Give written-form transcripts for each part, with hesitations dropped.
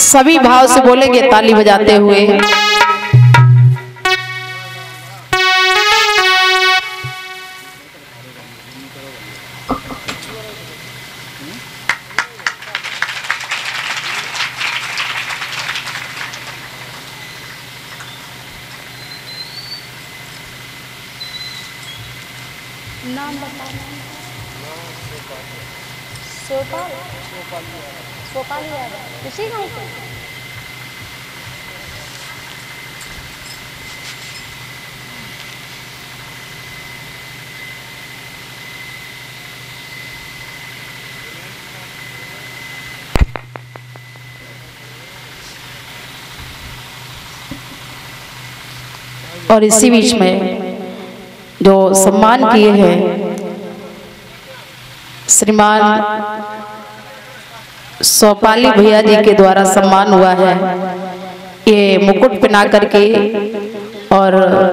सभी भाव से बोलेंगे ताली बजाते हुए। नाम बताना। सोपाली यादव उसी गाँव से। और इसी बीच में जो सम्मान किए हैं श्रीमान सोपाली भैया जी के द्वारा सम्मान हुआ है। ये मुकुट पहना करके और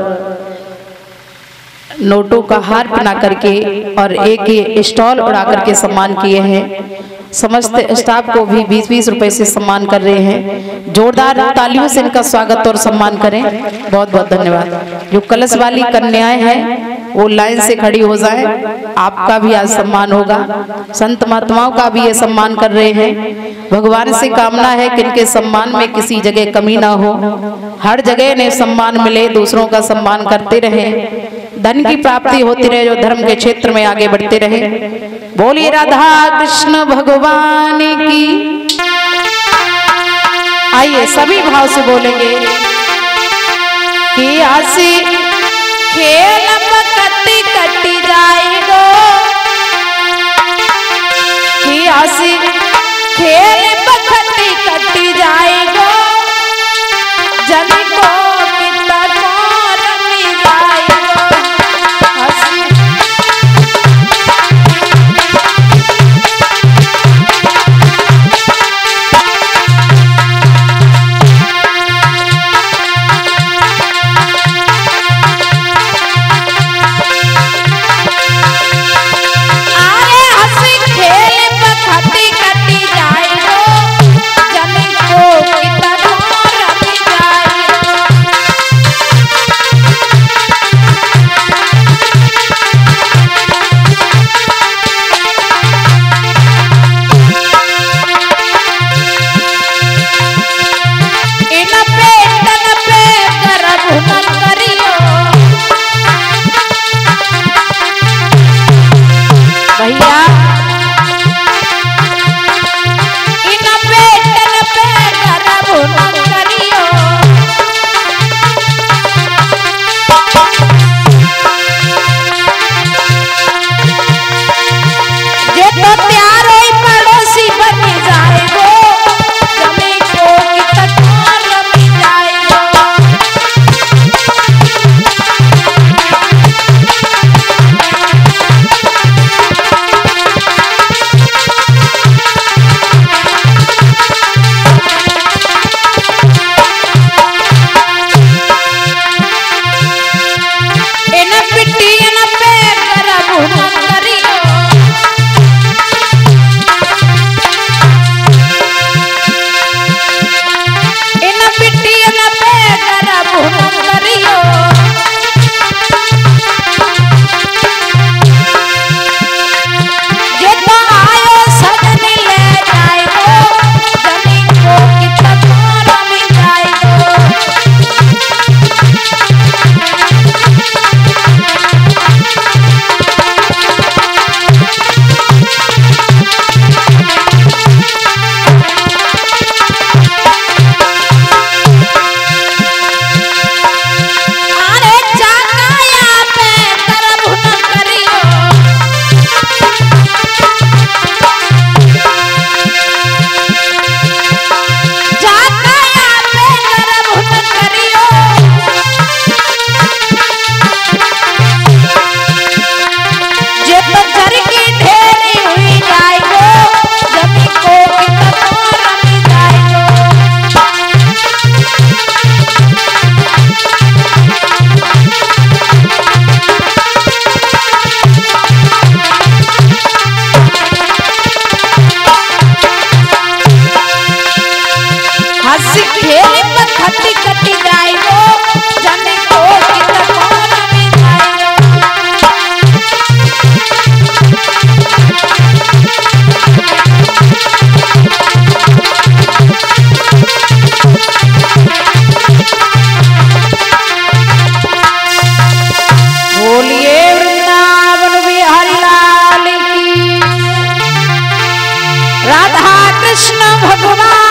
नोटों का हार पहना करके और एक ये स्टॉल उड़ा करके सम्मान किए हैं। समस्त स्टाफ को भी 20-20 रुपए से सम्मान कर रहे हैं। जोरदार तालियों से इनका स्वागत और सम्मान करें। बहुत बहुत धन्यवाद। जो कलश वाली कन्याएं हैं वो लाइन से खड़ी हो जाएं। आपका भी आज सम्मान होगा। संत महात्माओं का भी ये सम्मान कर रहे हैं। भगवान से कामना है कि इनके सम्मान में किसी जगह कमी ना हो, हर जगह इन्हें सम्मान मिले, दूसरों का सम्मान करते रहे, धन की प्राप्ति होती रहे, जो धर्म के क्षेत्र में आगे बढ़ते रहे। बोलिए राधा कृष्ण भगवान की। आइए सभी भाव से बोलेंगे कि हंसी खेल कटी कटी जाएगो, कि हंसी खेल कटी कटी जाएगो, जन को कितना रमी जाएगो। हंसी खेल कटी कटी हंस खेल में खटी खटी जाई वो जाने को कितना कौन में जाई बोलिए वृंदावन बिहारी लाल की राधा कृष्ण भगवान